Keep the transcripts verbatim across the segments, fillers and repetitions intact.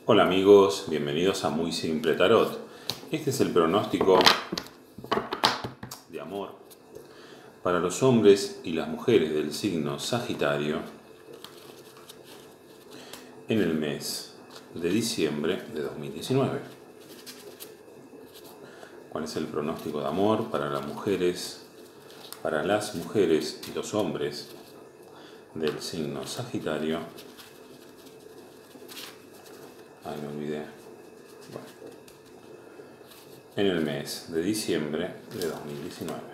Hola amigos, bienvenidos a Muy Simple Tarot. Este es el pronóstico de amor para los hombres y las mujeres del signo Sagitario en el mes de diciembre de dos mil diecinueve. ¿Cuál es el pronóstico de amor para las mujeres, para las mujeres y los hombres del signo Sagitario? Ay, me olvidé. Bueno, en el mes de diciembre de dos mil diecinueve.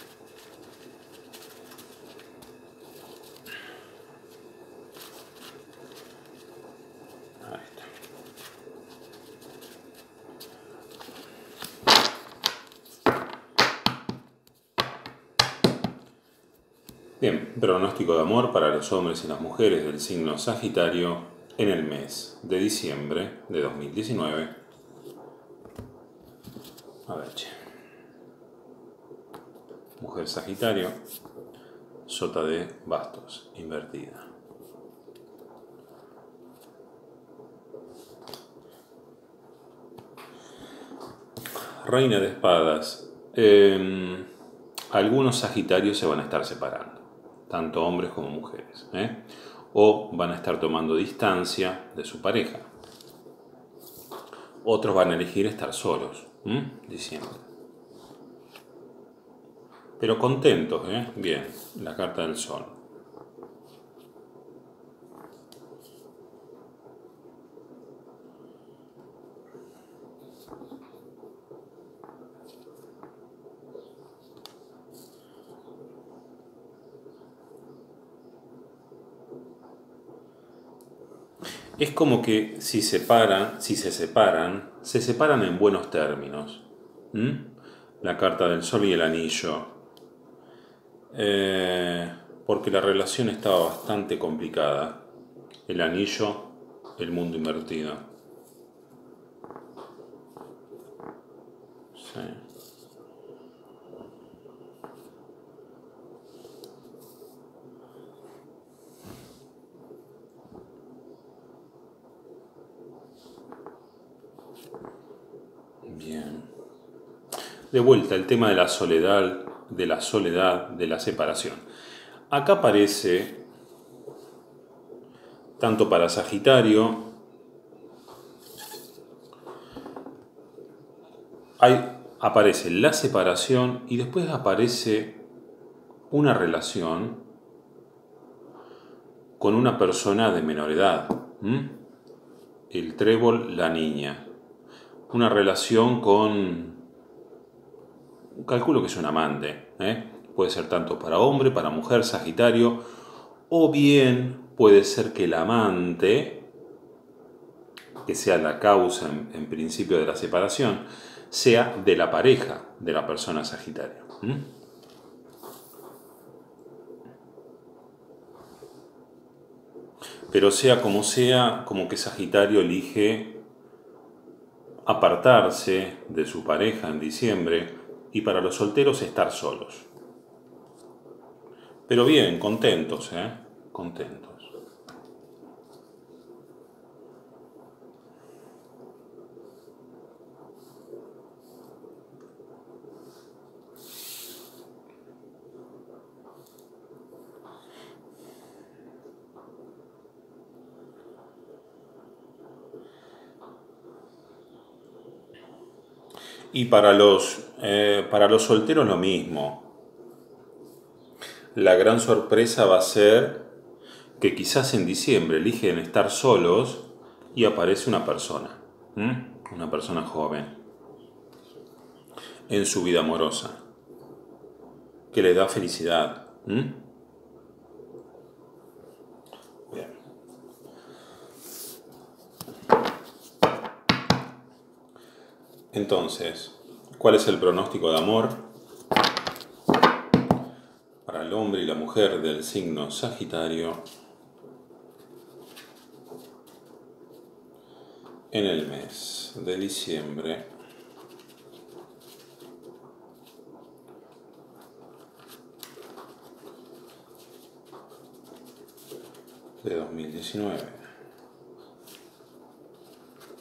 Ahí está. Bien, pronóstico de amor para los hombres y las mujeres del signo Sagitario en el mes de diciembre de dos mil diecinueve. A ver, che. Mujer Sagitario, sota de bastos, invertida. Reina de espadas. Eh, algunos Sagitarios se van a estar separando, tanto hombres como mujeres, ¿eh? O van a estar tomando distancia de su pareja. Otros van a elegir estar solos, ¿eh? Diciendo. Pero contentos, ¿eh? Bien, la carta del sol. Es como que si separan, si se separan, se separan en buenos términos. ¿Mm? La carta del sol y el anillo. Eh, porque la relación estaba bastante complicada. El anillo, el mundo invertido. Sí. Bien. De vuelta, el tema de la soledad, de la soledad, de la separación. Acá aparece, tanto para Sagitario, hay, aparece la separación y después aparece una relación con una persona de menor edad. ¿Mm? El trébol, la niña. Una relación con... calculo que es un amante, ¿eh? Puede ser tanto para hombre, para mujer, Sagitario, o bien puede ser que el amante, que sea la causa en, en principio de la separación, sea de la pareja de la persona Sagitario. ¿Mm? Pero sea como sea, como que Sagitario elige apartarse de su pareja en diciembre y para los solteros estar solos. Pero bien, contentos, ¿eh? Contentos. Y para los, eh, para los solteros lo mismo. La gran sorpresa va a ser que quizás en diciembre eligen estar solos y aparece una persona, ¿m? Una persona joven en su vida amorosa que le da felicidad. ¿M? Bien. Entonces, ¿cuál es el pronóstico de amor para el hombre y la mujer del signo Sagitario en el mes de diciembre de dos mil diecinueve?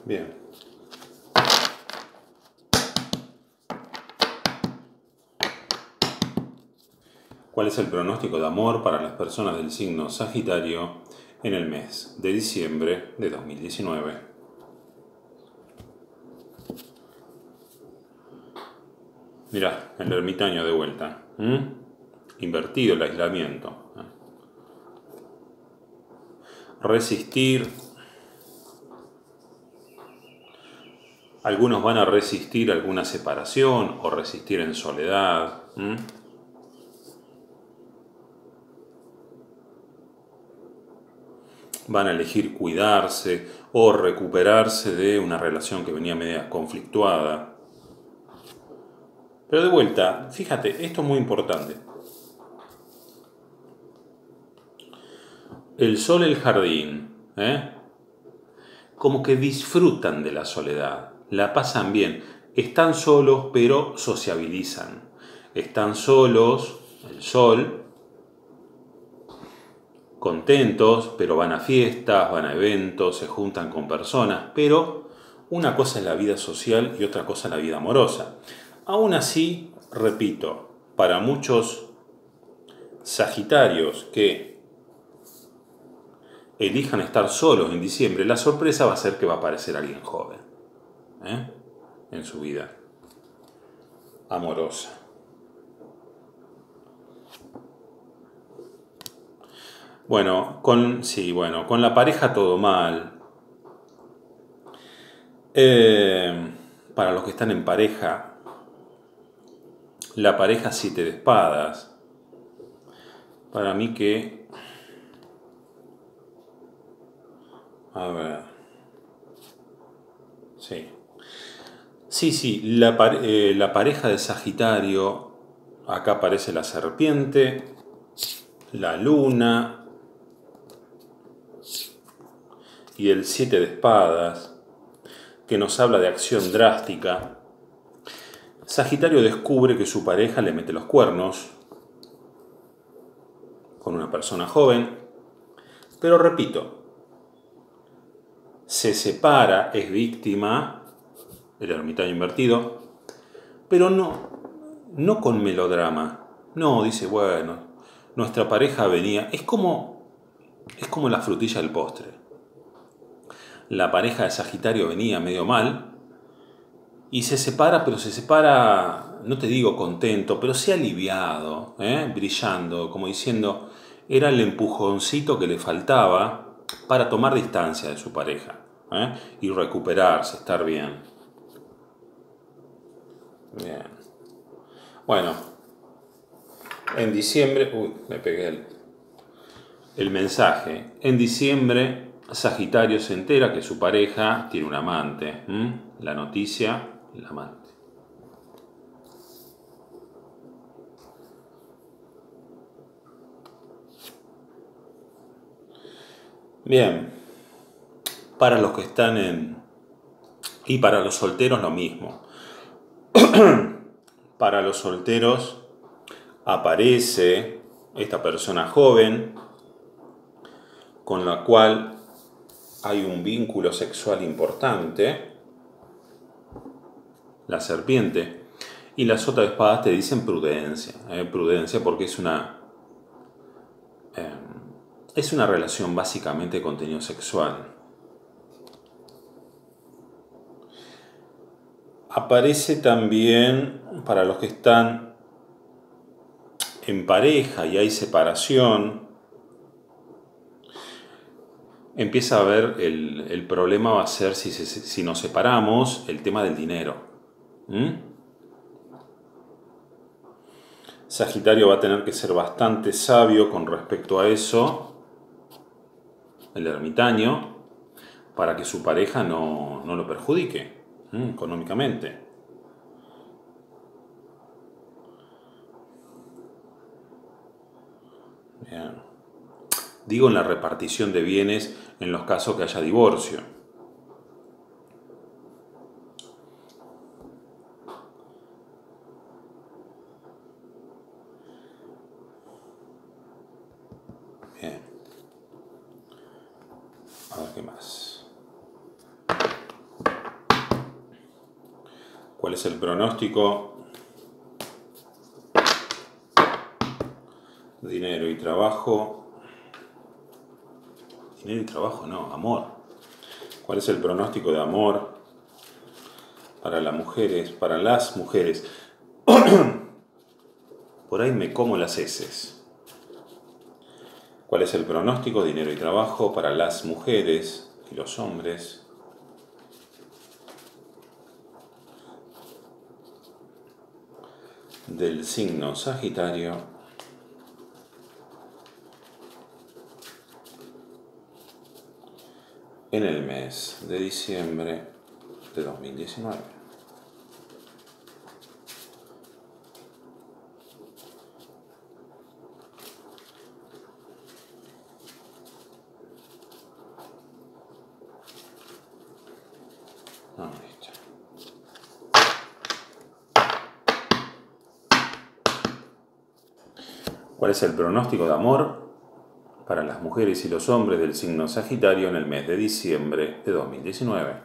Bien. ¿Cuál es el pronóstico de amor para las personas del signo Sagitario en el mes de diciembre de dos mil diecinueve? Mirá, el ermitaño de vuelta. ¿Mm? Invertido el aislamiento. Resistir. Algunos van a resistir alguna separación o resistir en soledad. ¿Mm? Van a elegir cuidarse o recuperarse de una relación que venía media conflictuada. Pero de vuelta, fíjate, esto es muy importante. El sol y el jardín, ¿eh? Como que disfrutan de la soledad, la pasan bien. Están solos, pero sociabilizan. Están solos, el sol, contentos, pero van a fiestas, van a eventos, se juntan con personas. Pero una cosa es la vida social y otra cosa es la vida amorosa. Aún así, repito, para muchos sagitarios que elijan estar solos en diciembre, la sorpresa va a ser que va a aparecer alguien joven, ¿eh? En su vida amorosa. Bueno, con, sí, bueno, con la pareja todo mal. Eh, para los que están en pareja, la pareja siete de espadas. Para mí que... A ver. Sí. Sí, sí, la, eh, la pareja de Sagitario, acá aparece la serpiente, la luna y el siete de espadas, que nos habla de acción drástica. Sagitario descubre que su pareja le mete los cuernos con una persona joven, pero repito, se separa, es víctima, el ermitaño invertido, pero no, no con melodrama. No, dice, bueno, nuestra pareja venía, es como, es como la frutilla del postre. La pareja de Sagitario venía medio mal y se separa, pero se separa, no te digo contento, pero sí aliviado, ¿eh? Brillando, como diciendo, era el empujoncito que le faltaba para tomar distancia de su pareja, ¿eh? Y recuperarse, estar bien. Bien. Bueno, en diciembre, uy, me pegué el, el mensaje. En diciembre, Sagitario se entera que su pareja tiene un amante. ¿Mm? La noticia, el amante. Bien, para los que están en... Y para los solteros lo mismo. Para los solteros aparece esta persona joven con la cual hay un vínculo sexual importante, la serpiente, y la sota de espadas te dicen prudencia, eh, prudencia porque es una, eh, es una relación básicamente de contenido sexual. Aparece también para los que están en pareja y hay separación, empieza a ver el, el problema va a ser si, si, si nos separamos, el tema del dinero. ¿Mm? Sagitario va a tener que ser bastante sabio con respecto a eso, el ermitaño, para que su pareja no, no lo perjudique, ¿Mm? Económicamente. Bien. Digo en la repartición de bienes en los casos que haya divorcio. Bien. A ver qué más. ¿Cuál es el pronóstico? Dinero y trabajo. Dinero y trabajo, no, amor. ¿Cuál es el pronóstico de amor para las mujeres? Para las mujeres. Por ahí me como las heces. ¿Cuál es el pronóstico? Dinero y trabajo para las mujeres y los hombres. Del signo Sagitario en el mes de diciembre de dos mil diecinueve. Ahí está. ¿Cuál es el pronóstico de amor para las mujeres y los hombres del signo Sagitario en el mes de diciembre de dos mil diecinueve?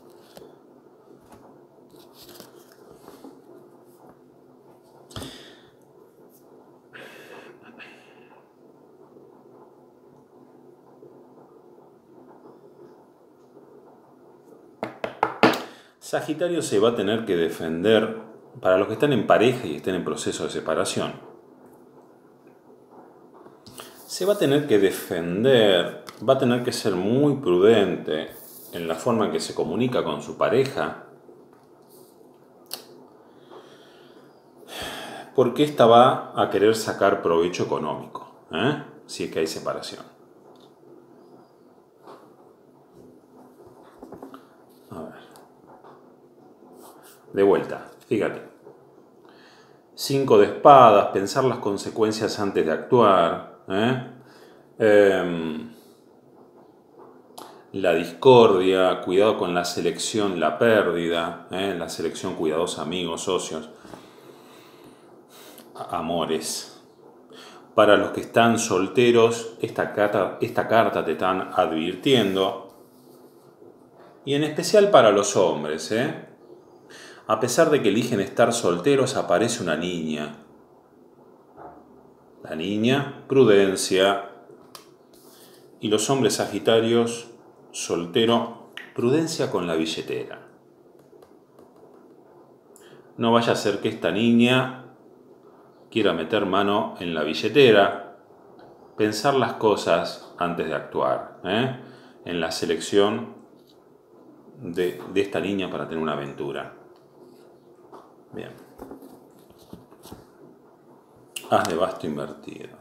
Sagitario se va a tener que defender para los que están en pareja y estén en proceso de separación. Se va a tener que defender, va a tener que ser muy prudente en la forma en que se comunica con su pareja, porque ésta va a querer sacar provecho económico, ¿eh? Si es que hay separación. A ver. De vuelta, fíjate. Cinco de espadas, pensar las consecuencias antes de actuar, ¿eh? Eh, la discordia, cuidado con la selección, la pérdida, ¿eh? La selección cuidadosa, amigos, socios, amores. Para los que están solteros, esta carta, esta carta te están advirtiendo, y en especial para los hombres, ¿eh? A pesar de que eligen estar solteros, aparece una niña. La niña, prudencia. Y los hombres sagitarios, soltero, prudencia con la billetera. No vaya a ser que esta niña quiera meter mano en la billetera. Pensar las cosas antes de actuar, ¿eh? En la selección de, de esta niña para tener una aventura. Bien. As de basto invertido.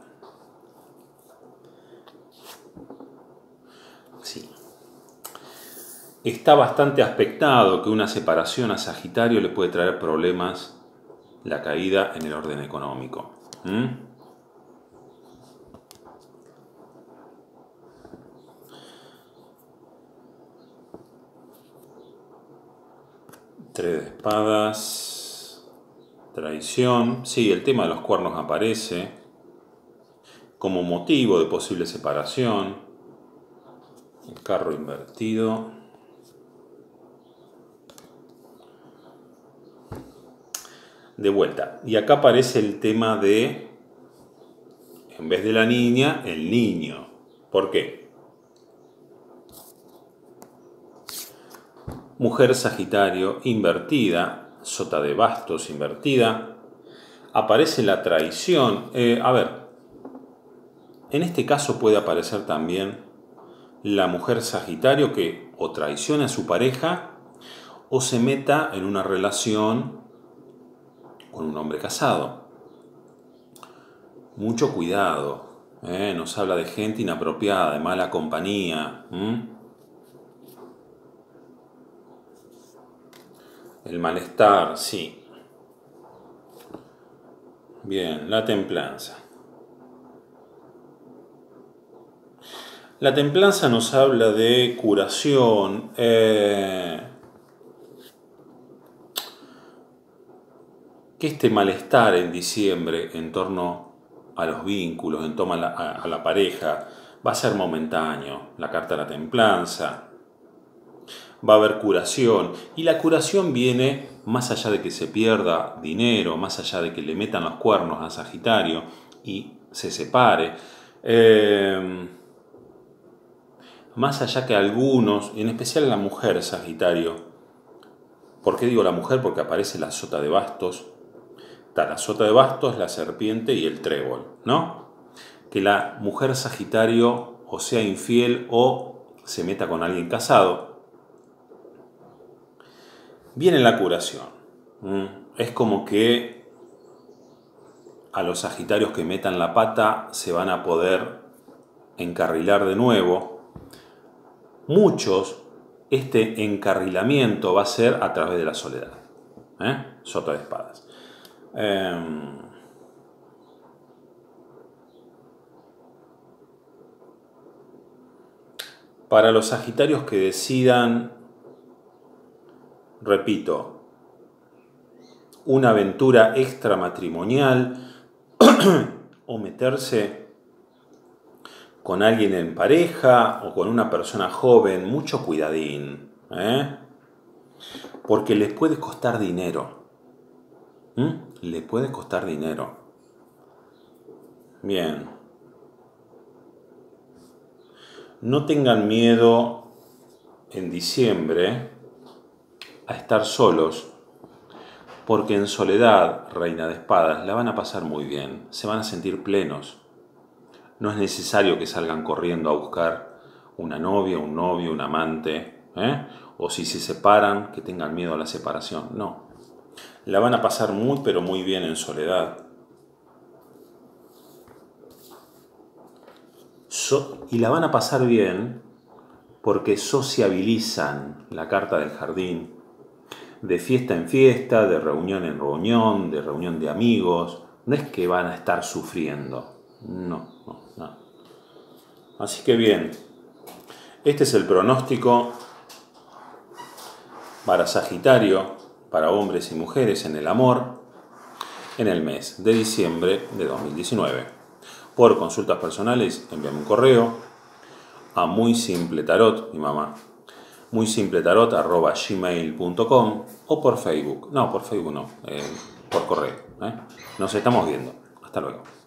Sí. Está bastante aspectado que una separación a Sagitario le puede traer problemas, la caída en el orden económico. ¿Mm? Tres de espadas. Traición. Sí, el tema de los cuernos aparece como motivo de posible separación. El carro invertido. De vuelta. Y acá aparece el tema de, en vez de la niña, el niño. ¿Por qué? Mujer Sagitario invertida. Sota de bastos invertida, aparece la traición. Eh, a ver, en este caso puede aparecer también la mujer Sagitario que o traiciona a su pareja o se meta en una relación con un hombre casado. Mucho cuidado, ¿eh? Nos habla de gente inapropiada, de mala compañía. ¿Mm? El malestar, sí. Bien, la templanza. La templanza nos habla de curación, eh, que este malestar en diciembre en torno a los vínculos, en torno a la, a, a la pareja, va a ser momentáneo. La carta de la templanza. va a haber curación. Y la curación viene más allá de que se pierda dinero, más allá de que le metan los cuernos a Sagitario y se separe. Eh, más allá que algunos, en especial la mujer Sagitario. ¿Por qué digo la mujer? Porque aparece la sota de bastos. Está la sota de bastos, la serpiente y el trébol, ¿no? Que la mujer Sagitario o sea infiel o se meta con alguien casado. Viene la curación. ¿Mm? Es como que a los Sagitarios que metan la pata se van a poder encarrilar de nuevo. Muchos, este encarrilamiento va a ser a través de la soledad. ¿Eh? Sota de espadas. Eh, para los Sagitarios que decidan, repito, una aventura extramatrimonial o meterse con alguien en pareja o con una persona joven, mucho cuidadín, ¿eh? Porque les puede costar dinero. ¿Mm? Le puede costar dinero. Bien. No tengan miedo en diciembre a estar solos, porque en soledad, reina de espadas, la van a pasar muy bien, se van a sentir plenos. No es necesario que salgan corriendo a buscar una novia, un novio, un amante, ¿eh? O si se separan, que tengan miedo a la separación. No, la van a pasar muy pero muy bien en soledad. So- y la van a pasar bien porque sociabilizan, la carta del jardín, de fiesta en fiesta, de reunión en reunión, de reunión de amigos. No es que van a estar sufriendo, no, no, no. Así que bien, este es el pronóstico para Sagitario, para hombres y mujeres en el amor, en el mes de diciembre de dos mil diecinueve. Por consultas personales, envíame un correo a muy simple tarot, mi mamá, muy simple tarot arroba gmail punto com o por Facebook. No, por Facebook no, eh, por correo. ¿eh? Nos estamos viendo. Hasta luego.